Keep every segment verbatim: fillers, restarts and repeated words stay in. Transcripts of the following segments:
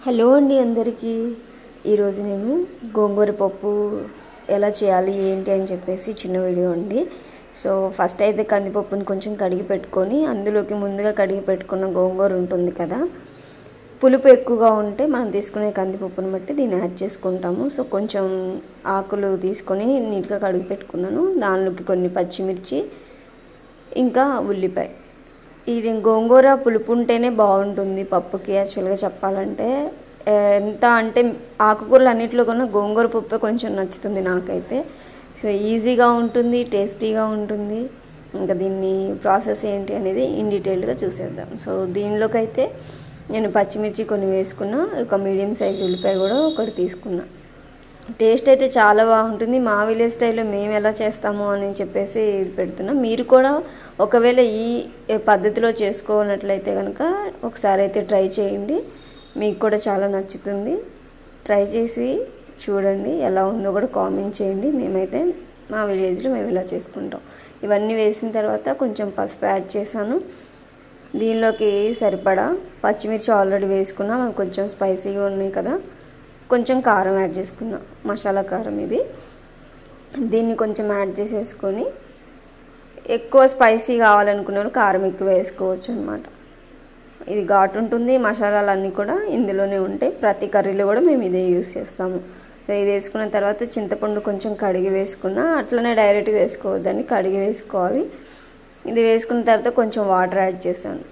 Hello అండి అందరికీ. ఈరోజు నేను గోంగూర పప్పు ఎలా చేయాలి ఏంటి అని చెప్పేసి చిన్న వీడియో అండి. సో ఫస్ట్ అయితే కందిపప్పుని కొంచెం కడిగి పెట్టుకొని అందులోకి ముందుగా కడిగి పెట్టుకున్న గోంగూర ఉంటుంది కదా, పులుపు ఎక్కువగా ఉంటే మనం తీసుకునే కందిపప్పుని బట్టి దీన్ని యాడ్ చేసుకుంటాము. సో కొంచెం ఆకులు తీసుకొని నీట్గా కడిగి పెట్టుకున్నాను. దానిలోకి కొన్ని పచ్చిమిర్చి, ఇంకా ఉల్లిపాయ. ఇది గోంగూర పులుపు ఉంటేనే బాగుంటుంది పప్పుకి. యాక్చువల్గా చెప్పాలంటే ఎంత అంటే ఆకుకూరలు అన్నింటిలో కన్నా గోంగూర పప్పే కొంచెం నచ్చుతుంది నాకైతే. సో ఈజీగా ఉంటుంది, టేస్టీగా ఉంటుంది. ఇంకా దీన్ని ప్రాసెస్ ఏంటి అనేది ఇన్ డీటెయిల్గా చూసేద్దాం. సో దీనిలోకి అయితే నేను పచ్చిమిర్చి కొన్ని వేసుకున్నా, ఒక మీడియం సైజ్ ఉల్లిపాయ కూడా ఒకటి తీసుకున్నా. టేస్ట్ అయితే చాలా బాగుంటుంది. మా విలేజ్ స్టైల్లో మేము ఎలా చేస్తాము అని చెప్పేసి ఇది పెడుతున్నాం. మీరు కూడా ఒకవేళ ఈ పద్ధతిలో చేసుకోనట్లయితే కనుక ఒకసారి అయితే ట్రై చేయండి, మీకు కూడా చాలా నచ్చుతుంది. ట్రై చేసి చూడండి, ఎలా ఉందో కూడా కామెంట్ చేయండి. మేమైతే మా విలేజ్లో మేము ఇలా చేసుకుంటాం. ఇవన్నీ వేసిన తర్వాత కొంచెం పసుపు యాడ్ చేశాను. దీనిలోకి సరిపడా పచ్చిమిర్చి ఆల్రెడీ వేసుకున్నాం, అవి కొంచెం స్పైసీగా ఉన్నాయి కదా. కొంచెం కారం యాడ్ చేసుకున్నా, మసాలా కారం ఇది. దీన్ని కొంచెం యాడ్ చేసేసుకొని, ఎక్కువ స్పైసీ కావాలనుకున్నారు కారం ఎక్కువ వేసుకోవచ్చు అనమాట. ఇది ఘాటు ఉంటుంది. మసాలాలు అన్నీ కూడా ఇందులోనే ఉంటాయి. ప్రతి కర్రీలో కూడా మేము ఇదే యూస్ చేస్తాము. ఇది వేసుకున్న తర్వాత చింతపండు కొంచెం కడిగి వేసుకున్నా, అట్లనే డైరెక్ట్గా వేసుకోవద్దని కడిగి వేసుకోవాలి. ఇది వేసుకున్న తర్వాత కొంచెం వాటర్ యాడ్ చేశాను.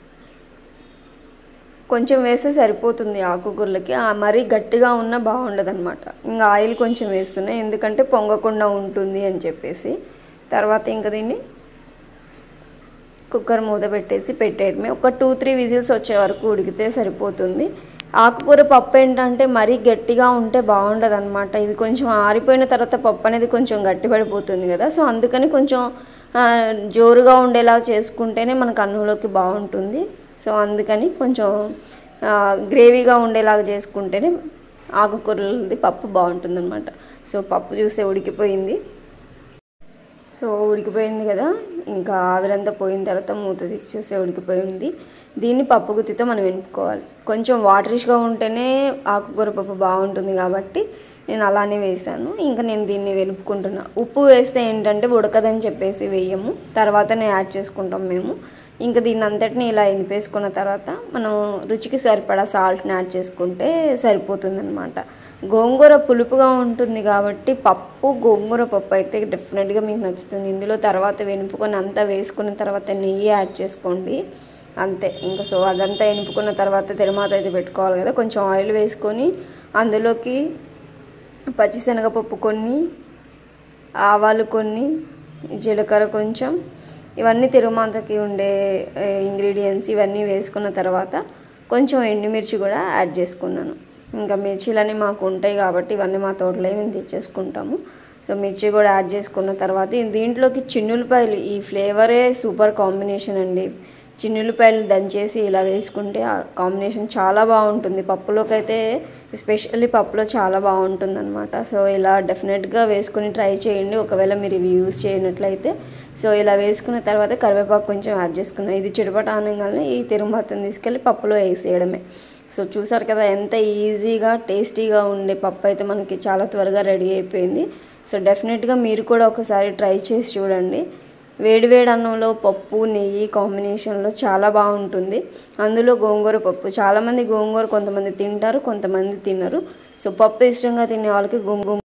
కొంచెం వేస్తే సరిపోతుంది ఆకుకూరలకి, మరీ గట్టిగా ఉన్నా బాగుండదు అనమాట. ఇంకా ఆయిల్ కొంచెం వేస్తున్నాయి, ఎందుకంటే పొంగకుండా ఉంటుంది అని చెప్పేసి. తర్వాత ఇంకా దీన్ని కుక్కర్ మూత పెట్టేసి పెట్టేయడమే. ఒక టూ త్రీ విజిల్స్ వచ్చే వరకు ఉడికితే సరిపోతుంది. ఆకుకూర పప్పు ఏంటంటే మరీ గట్టిగా ఉంటే బాగుండదు అనమాట. ఇది కొంచెం ఆరిపోయిన తర్వాత పప్పు అనేది కొంచెం గట్టిపడిపోతుంది కదా. సో అందుకని కొంచెం జోరుగా ఉండేలా చేసుకుంటేనే మనకు అన్నంలోకి బాగుంటుంది. సో అందుకని కొంచెం గ్రేవీగా ఉండేలాగా చేసుకుంటేనే ఆకుకూరలది పప్పు బాగుంటుంది అనమాట. సో పప్పు చూస్తే ఉడికిపోయింది. సో ఉడికిపోయింది కదా, ఇంకా ఆవిరంతా పోయిన తర్వాత మూత తీసి చూస్తే ఉడికిపోయింది. దీన్ని పప్పు గుత్తితో మనం వెనుపుకోవాలి. కొంచెం వాటరిష్గా ఉంటేనే ఆకుకూర పప్పు బాగుంటుంది కాబట్టి నేను అలానే వేసాను. ఇంకా నేను దీన్ని వెనుపుకుంటున్నా. ఉప్పు వేస్తే ఏంటంటే ఉడకదని చెప్పేసి వేయము, తర్వాతనే యాడ్ చేసుకుంటాం మేము. ఇంకా దీన్ని అంతటిని ఇలా ఎనిపేసుకున్న తర్వాత మనం రుచికి సరిపడా సాల్ట్ని యాడ్ చేసుకుంటే సరిపోతుంది అనమాట. గోంగూర పులుపుగా ఉంటుంది కాబట్టి పప్పు గోంగూర పప్పు అయితే డెఫినెట్గా మీకు నచ్చుతుంది. ఇందులో తర్వాత వెనుపుకొని అంతా వేసుకున్న తర్వాత నెయ్యి యాడ్ చేసుకోండి, అంతే. ఇంకా సో అదంతా ఎనుపుకున్న తర్వాత తిరుమాత అయితే పెట్టుకోవాలి కదా. కొంచెం ఆయిల్ వేసుకొని అందులోకి పచ్చిశనగపప్పు కొన్ని, ఆవాలు కొన్ని, జీలకర్ర కొంచెం, ఇవన్నీ తిరుమాతకి ఉండే ఇంగ్రీడియంట్స్ ఇవన్నీ వేసుకున్న తర్వాత కొంచెం ఎండుమిర్చి కూడా యాడ్ చేసుకున్నాను. ఇంకా మిర్చీలన్నీ మాకు ఉంటాయి కాబట్టి ఇవన్నీ మా తోటలో మేము తెచ్చేసుకుంటాము. సో మిర్చి కూడా యాడ్ చేసుకున్న తర్వాత దీంట్లోకి చిన్నులపాయలు, ఈ ఫ్లేవరే సూపర్ కాంబినేషన్ అండి. చిన్నులపాయలు దంచేసి ఇలా వేసుకుంటే ఆ కాంబినేషన్ చాలా బాగుంటుంది. పప్పులోకి అయితే ఎస్పెషల్లీ పప్పులో చాలా బాగుంటుంది అనమాట. సో ఇలా డెఫినెట్గా వేసుకొని ట్రై చేయండి ఒకవేళ మీరు ఇవి యూజ్ చేయనట్లయితే. సో ఇలా వేసుకున్న తర్వాత కరివేపాకు కొంచెం యాడ్ చేసుకున్నాను. ఇది చిటపట అనగానే ఈ తిరుమాతను తీసుకెళ్ళి పప్పులో వేసేయడమే. సో చూసారు కదా ఎంత ఈజీగా టేస్టీగా ఉండే పప్పు అయితే మనకి చాలా త్వరగా రెడీ అయిపోయింది. సో డెఫినెట్గా మీరు కూడా ఒకసారి ట్రై చేసి చూడండి. వేడివేడి అన్నంలో పప్పు నెయ్యి కాంబినేషన్లో చాలా బాగుంటుంది. అందులో గోంగూర పప్పు, చాలామంది గోంగూర కొంతమంది తింటారు, కొంతమంది తినరు. సో పప్పు ఇష్టంగా తినే వాళ్ళకి గోంగూర